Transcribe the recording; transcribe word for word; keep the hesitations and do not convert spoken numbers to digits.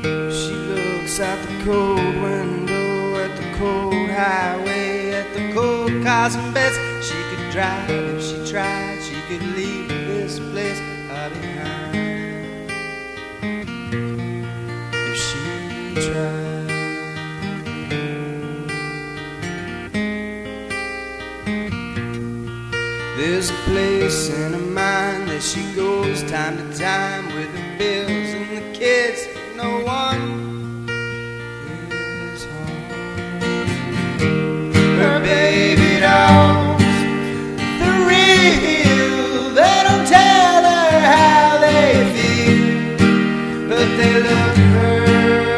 She looks out the cold window at the cold highway, at the cold cars and beds. She could drive if she tried, she could leave this place behind if she tried. There's a place in her mind that she goes time to time with the bills and the kids, but no one is home. Her baby dolls, the real, they don't tell her how they feel, but they look her